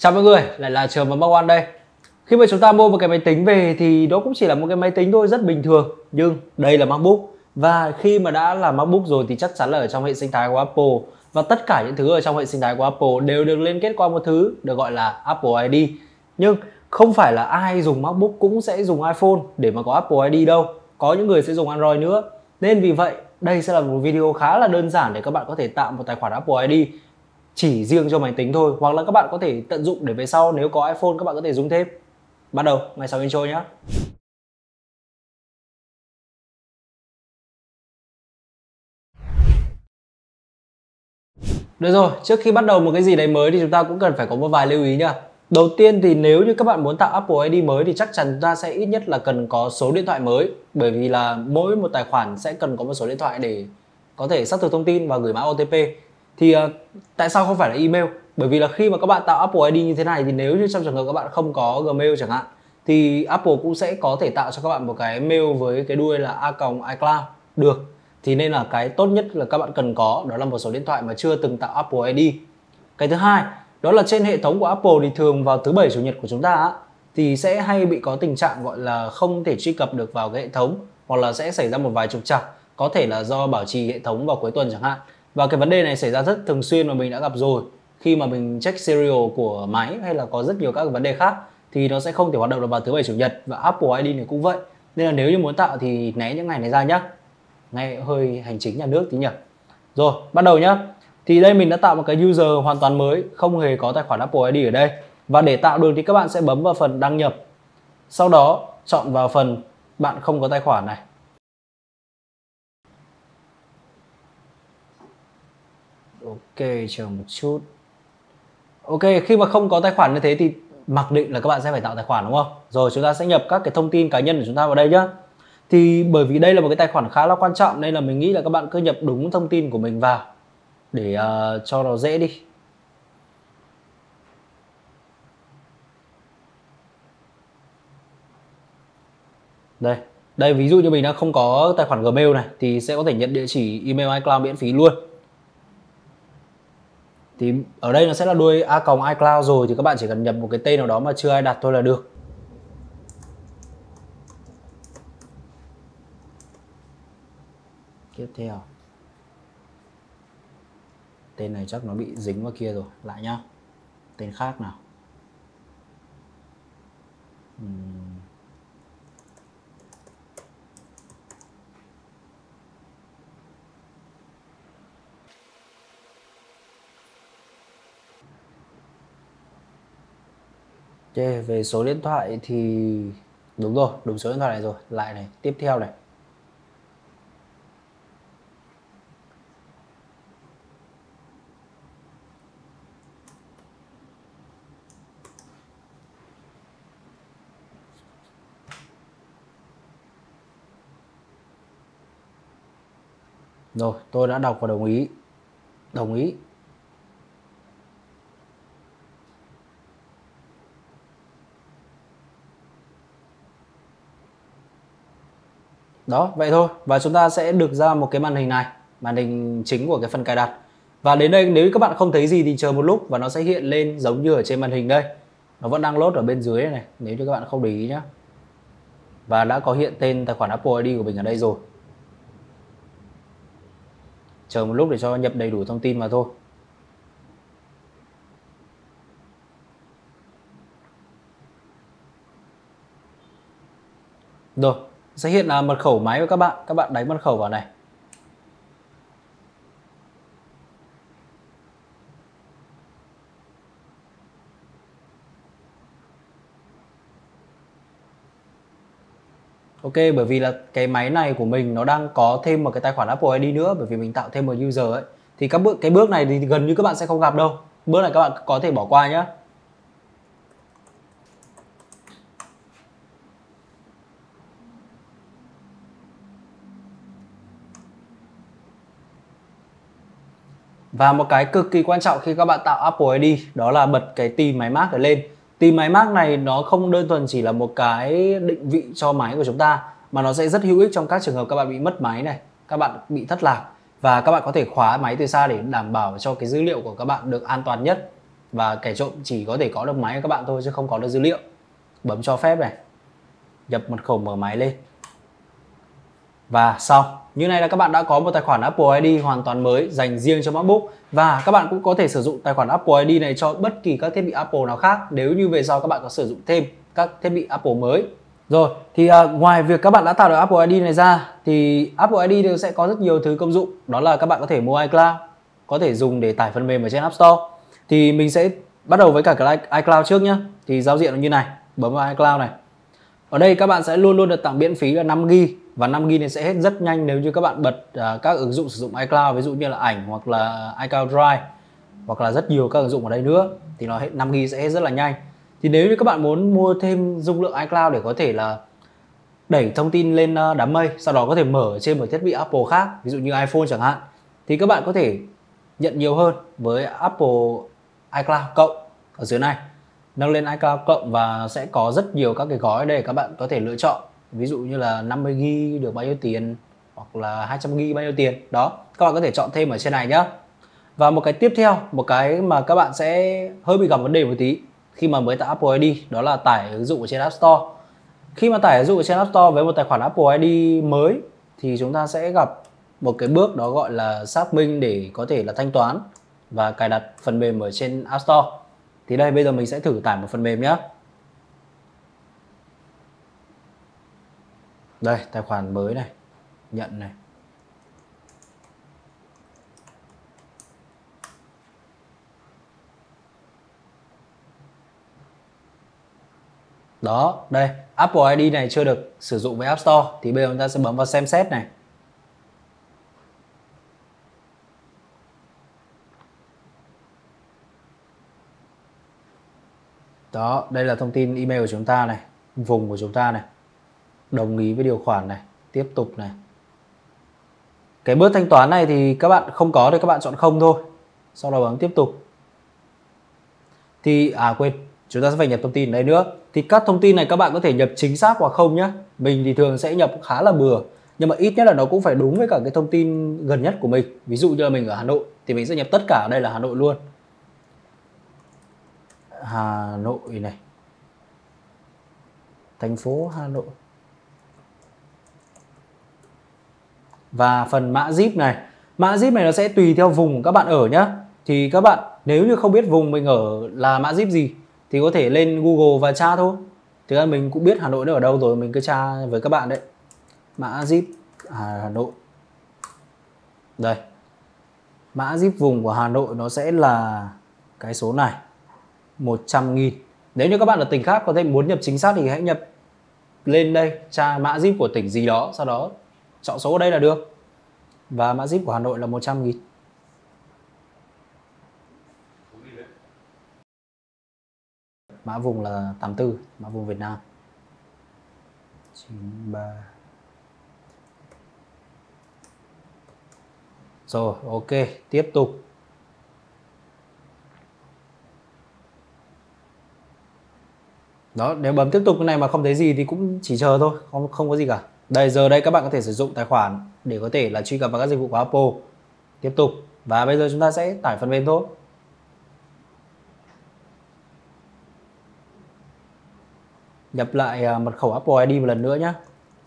Chào mọi người, lại là Trường và Mark One đây. Khi mà chúng ta mua một cái máy tính về thì đó cũng chỉ là một cái máy tính thôi, rất bình thường. Nhưng đây là MacBook. Và khi mà đã là MacBook rồi thì chắc chắn là ở trong hệ sinh thái của Apple và tất cả những thứ ở trong hệ sinh thái của Apple đều được liên kết qua một thứ được gọi là Apple ID. Nhưng không phải là ai dùng MacBook cũng sẽ dùng iPhone để mà có Apple ID đâu. Có những người sẽ dùng Android nữa. Nên vì vậy, đây sẽ là một video khá là đơn giản để các bạn có thể tạo một tài khoản Apple ID chỉ riêng cho máy tính thôi, hoặc là các bạn có thể tận dụng để về sau nếu có iPhone các bạn có thể dùng thêm. Bắt đầu ngay sau intro nhé. Được rồi, trước khi bắt đầu một cái gì đấy mới thì chúng ta cũng cần phải có một vài lưu ý nha. Đầu tiên thì nếu như các bạn muốn tạo Apple ID mới thì chắc chắn chúng ta sẽ ít nhất là cần có số điện thoại mới, bởi vì là mỗi một tài khoản sẽ cần có một số điện thoại để có thể xác thực thông tin và gửi mã OTP. Thì tại sao không phải là email? Bởi vì là khi mà các bạn tạo Apple ID như thế này thì nếu như trong trường hợp các bạn không có Gmail chẳng hạn thì Apple cũng sẽ có thể tạo cho các bạn một cái mail với cái đuôi là a.iCloud được. Thì nên là cái tốt nhất là các bạn cần có đó là một số điện thoại mà chưa từng tạo Apple ID. Cái thứ hai đó là trên hệ thống của Apple thì thường vào thứ bảy chủ nhật của chúng ta thì sẽ hay bị có tình trạng gọi là không thể truy cập được vào cái hệ thống, hoặc là sẽ xảy ra một vài trục trặc, có thể là do bảo trì hệ thống vào cuối tuần chẳng hạn. Và cái vấn đề này xảy ra rất thường xuyên mà mình đã gặp rồi. Khi mà mình check serial của máy hay là có rất nhiều các vấn đề khác thì nó sẽ không thể hoạt động được vào thứ bảy chủ nhật, và Apple ID này cũng vậy. Nên là nếu như muốn tạo thì né những ngày này ra nhé. Nghe hơi hành chính nhà nước tí nhỉ. Rồi, bắt đầu nhé. Thì đây mình đã tạo một cái user hoàn toàn mới, không hề có tài khoản Apple ID ở đây. Và để tạo được thì các bạn sẽ bấm vào phần đăng nhập. Sau đó chọn vào phần bạn không có tài khoản này. Ok, chờ một chút. Ok, khi mà không có tài khoản như thế thì mặc định là các bạn sẽ phải tạo tài khoản đúng không? Rồi chúng ta sẽ nhập các cái thông tin cá nhân của chúng ta vào đây nhé. Thì bởi vì đây là một cái tài khoản khá là quan trọng nên là mình nghĩ là các bạn cứ nhập đúng thông tin của mình vào để cho nó dễ đi. Đây ví dụ như mình đã không có tài khoản Gmail này thì sẽ có thể nhận địa chỉ email iCloud miễn phí luôn. Thì ở đây nó sẽ là đuôi a.iCloud rồi, thì các bạn chỉ cần nhập một cái tên nào đó mà chưa ai đặt thôi là được. Tiếp theo, tên này chắc nó bị dính vào kia rồi, lại nhá. Tên khác nào. Ok, về số điện thoại thì đúng rồi, đúng số điện thoại này rồi. Lại này, tiếp theo này. Rồi, tôi đã đọc và đồng ý. Đồng ý. Đó, vậy thôi. Và chúng ta sẽ được ra một cái màn hình này, màn hình chính của cái phần cài đặt. Và đến đây nếu các bạn không thấy gì thì chờ một lúc và nó sẽ hiện lên giống như ở trên màn hình đây. Nó vẫn đang load ở bên dưới này, nếu như các bạn không để ý nhé. Và đã có hiện tên tài khoản Apple ID của mình ở đây rồi. Chờ một lúc để cho nhập đầy đủ thông tin vào thôi. Rồi, sẽ hiện là mật khẩu máy của các bạn đánh mật khẩu vào này. Ok, bởi vì là cái máy này của mình nó đang có thêm một cái tài khoản Apple ID nữa, bởi vì mình tạo thêm một user ấy. Thì cái bước này thì gần như các bạn sẽ không gặp đâu. Bước này các bạn có thể bỏ qua nhé. Và một cái cực kỳ quan trọng khi các bạn tạo Apple ID đó là bật cái tìm máy mác lên. Tìm máy mác này nó không đơn thuần chỉ là một cái định vị cho máy của chúng ta, mà nó sẽ rất hữu ích trong các trường hợp các bạn bị mất máy này, các bạn bị thất lạc, và các bạn có thể khóa máy từ xa để đảm bảo cho cái dữ liệu của các bạn được an toàn nhất. và kẻ trộm chỉ có thể có được máy của các bạn thôi chứ không có được dữ liệu. Bấm cho phép này, nhập mật khẩu mở máy lên và xong. Như này là các bạn đã có một tài khoản Apple ID hoàn toàn mới dành riêng cho MacBook, và các bạn cũng có thể sử dụng tài khoản Apple ID này cho bất kỳ các thiết bị Apple nào khác nếu như về sau các bạn có sử dụng thêm các thiết bị Apple mới. Rồi thì ngoài việc các bạn đã tạo được Apple ID này ra thì Apple ID sẽ có rất nhiều thứ công dụng. Đó là các bạn có thể mua iCloud, có thể dùng để tải phần mềm ở trên App Store. Thì mình sẽ bắt đầu với cả cái iCloud trước nhé. Thì giao diện là như này, bấm vào iCloud này. Ở đây các bạn sẽ luôn luôn được tặng miễn phí là 5GB, và 5GB này sẽ hết rất nhanh nếu như các bạn bật các ứng dụng sử dụng iCloud, ví dụ như là ảnh hoặc là iCloud Drive hoặc là rất nhiều các ứng dụng ở đây nữa, thì nó hết 5GB sẽ hết rất là nhanh. Thì nếu như các bạn muốn mua thêm dung lượng iCloud để có thể là đẩy thông tin lên đám mây, sau đó có thể mở trên một thiết bị Apple khác, ví dụ như iPhone chẳng hạn, thì các bạn có thể nhận nhiều hơn với Apple iCloud cộng ở dưới này. Nâng lên iCloud cộng và sẽ có rất nhiều các cái gói để các bạn có thể lựa chọn. Ví dụ như là 50GB được bao nhiêu tiền, hoặc là 200GB bao nhiêu tiền. Đó, các bạn có thể chọn thêm ở trên này nhé. Và một cái tiếp theo, một cái mà các bạn sẽ hơi bị gặp vấn đề một tí khi mà mới tạo Apple ID, đó là tải ứng dụng ở trên App Store. Khi mà tải ứng dụng ở trên App Store với một tài khoản Apple ID mới thì chúng ta sẽ gặp một cái bước đó gọi là xác minh để có thể là thanh toán và cài đặt phần mềm ở trên App Store. Thì đây, bây giờ mình sẽ thử tải một phần mềm nhé. Đây, tài khoản mới này, nhận này. Đó, đây, Apple ID này chưa được sử dụng với App Store. Thì bây giờ chúng ta sẽ bấm vào xem xét này. Đó, đây là thông tin email của chúng ta này, vùng của chúng ta này, đồng ý với điều khoản này, tiếp tục này. Cái bước thanh toán này thì các bạn không có thì các bạn chọn không thôi. Sau đó bấm tiếp tục. Thì quên, chúng ta sẽ phải nhập thông tin ở đây nữa. Thì các thông tin này các bạn có thể nhập chính xác hoặc không nhé. Mình thì thường sẽ nhập khá là bừa, nhưng mà ít nhất là nó cũng phải đúng với cả cái thông tin gần nhất của mình. Ví dụ như là mình ở Hà Nội thì mình sẽ nhập tất cả ở đây là Hà Nội luôn. Hà Nội này, thành phố Hà Nội. Và phần mã zip này, mã zip này nó sẽ tùy theo vùng của các bạn ở nhé. Thì các bạn nếu như không biết vùng mình ở là mã zip gì thì có thể lên Google và tra thôi. Thực ra mình cũng biết Hà Nội nó ở đâu rồi, mình cứ tra với các bạn đấy. Mã zip Hà Nội. Đây, mã zip vùng của Hà Nội nó sẽ là cái số này, 100.000. Nếu như các bạn ở tỉnh khác có thể muốn nhập chính xác thì hãy nhập lên đây, tra mã zip của tỉnh gì đó, sau đó chọn số ở đây là được. Và mã zip của Hà Nội là 100.000. Mã vùng là 84, mã vùng Việt Nam 93. Rồi, ok, tiếp tục. Đó, nếu bấm tiếp tục cái này mà không thấy gì thì cũng chỉ chờ thôi, không có gì cả. Đây, giờ đây các bạn có thể sử dụng tài khoản để có thể là truy cập vào các dịch vụ của Apple. Tiếp tục. Và bây giờ chúng ta sẽ tải phần mềm thôi. Nhập lại mật khẩu Apple ID một lần nữa nhé.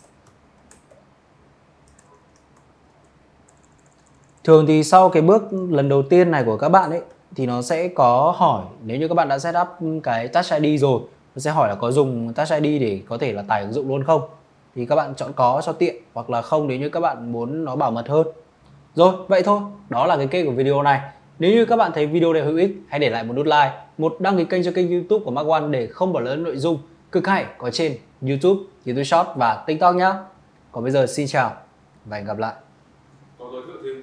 Thường thì sau cái bước lần đầu tiên này của các bạn ấy thì nó sẽ có hỏi, nếu như các bạn đã set up cái Touch ID rồi, nó sẽ hỏi là có dùng Touch ID để có thể là tải ứng dụng luôn không. Thì các bạn chọn có cho tiện, hoặc là không nếu như các bạn muốn nó bảo mật hơn. Rồi, vậy thôi, đó là cái kết của video này. Nếu như các bạn thấy video này hữu ích, hãy để lại một nút like, một đăng ký kênh cho kênh YouTube của Mark One để không bỏ lỡ nội dung cực hay có trên YouTube, YouTube Short và TikTok nhé. Còn bây giờ xin chào và hẹn gặp lại.